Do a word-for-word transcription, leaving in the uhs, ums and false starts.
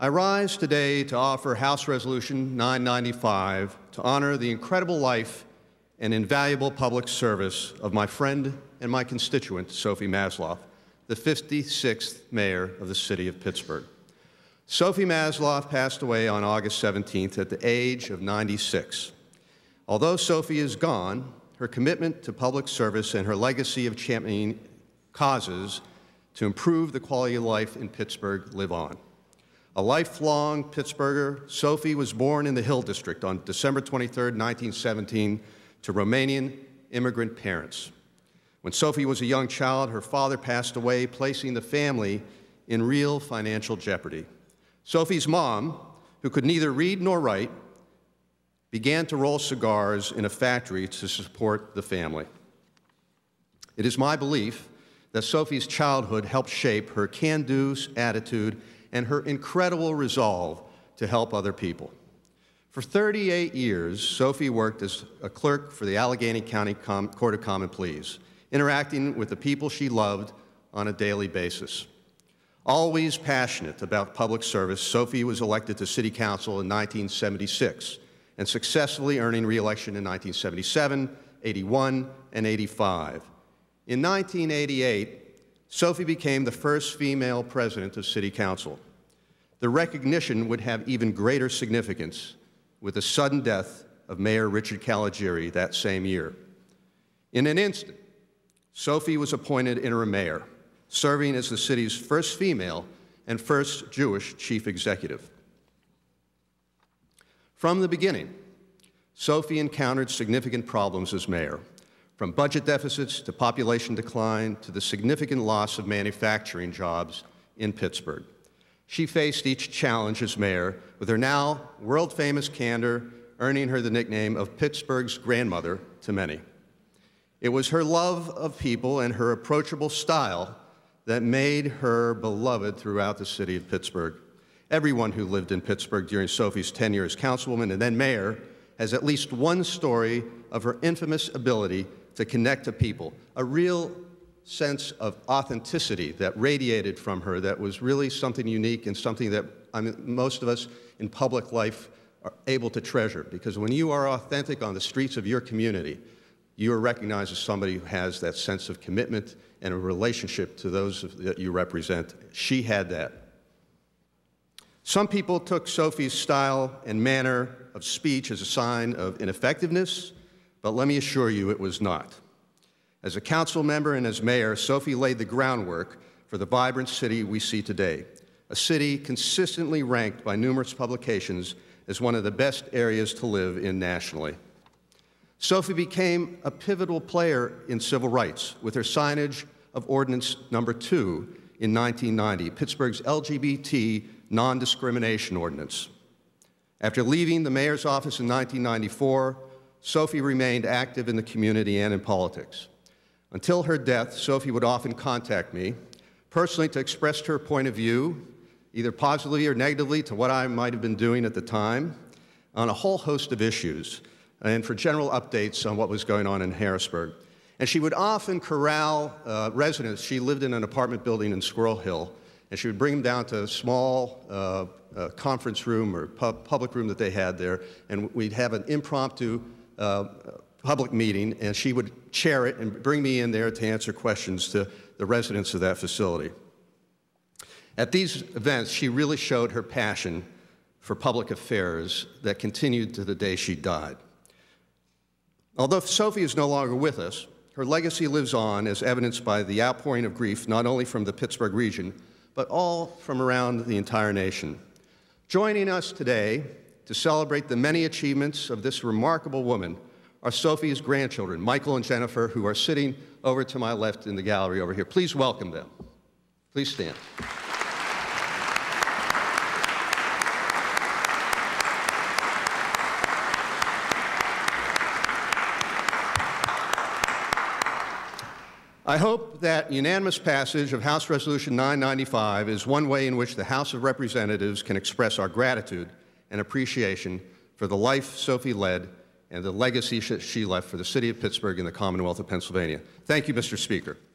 I rise today to offer House Resolution nine ninety-five to honor the incredible life and invaluable public service of my friend and my constituent, Sophie Masloff, the fifty-sixth mayor of the city of Pittsburgh. Sophie Masloff passed away on August seventeenth at the age of ninety-six. Although Sophie is gone, her commitment to public service and her legacy of championing causes to improve the quality of life in Pittsburgh live on. A lifelong Pittsburgher, Sophie was born in the Hill District on December twenty-third, nineteen seventeen, to Romanian immigrant parents. When Sophie was a young child, her father passed away, placing the family in real financial jeopardy. Sophie's mom, who could neither read nor write, began to roll cigars in a factory to support the family. It is my belief that Sophie's childhood helped shape her can-do attitude and her incredible resolve to help other people. For thirty-eight years, Sophie worked as a clerk for the Allegheny County Com- Court of Common Pleas, interacting with the people she loved on a daily basis. Always passionate about public service, Sophie was elected to City Council in nineteen seventy-six and successfully earning re-election in nineteen seventy-seven, eighty-one, and eighty-five. In nineteen eighty-eight, Sophie became the first female president of City Council. The recognition would have even greater significance with the sudden death of Mayor Richard Caligiuri that same year. In an instant, Sophie was appointed interim mayor, serving as the city's first female and first Jewish chief executive. From the beginning, Sophie encountered significant problems as mayor, from budget deficits to population decline to the significant loss of manufacturing jobs in Pittsburgh. She faced each challenge as mayor with her now world-famous candor, earning her the nickname of Pittsburgh's grandmother to many. It was her love of people and her approachable style that made her beloved throughout the city of Pittsburgh. Everyone who lived in Pittsburgh during Sophie's tenure as councilwoman and then mayor has at least one story of her infamous ability to connect to people, a real sense of authenticity that radiated from her that was really something unique and something that I mean, most of us in public life are able to treasure. Because when you are authentic on the streets of your community, you are recognized as somebody who has that sense of commitment and a relationship to those that you represent. She had that. Some people took Sophie's style and manner of speech as a sign of ineffectiveness, but let me assure you it was not. As a council member and as mayor, Sophie laid the groundwork for the vibrant city we see today, a city consistently ranked by numerous publications as one of the best areas to live in nationally. Sophie became a pivotal player in civil rights with her signage of Ordinance Number Two in nineteen ninety, Pittsburgh's L G B T non-discrimination ordinance. After leaving the mayor's office in nineteen ninety-four, Sophie remained active in the community and in politics. Until her death, Sophie would often contact me personally to express her point of view, either positively or negatively to what I might have been doing at the time, on a whole host of issues, and for general updates on what was going on in Harrisburg. And she would often corral uh, residents. She lived in an apartment building in Squirrel Hill, and she would bring them down to a small uh, uh, conference room or pub public room that they had there, and we'd have an impromptu uh, public meeting, and she would chair it and bring me in there to answer questions to the residents of that facility. At these events, she really showed her passion for public affairs that continued to the day she died. Although Sophie is no longer with us, her legacy lives on as evidenced by the outpouring of grief not only from the Pittsburgh region, but all from around the entire nation. Joining us today to celebrate the many achievements of this remarkable woman are Sophie's grandchildren, Michael and Jennifer, who are sitting over to my left in the gallery over here. Please welcome them. Please stand. I hope that unanimous passage of House Resolution nine ninety-five is one way in which the House of Representatives can express our gratitude and appreciation for the life Sophie led and the legacy she left for the city of Pittsburgh and the Commonwealth of Pennsylvania. Thank you, Mister Speaker.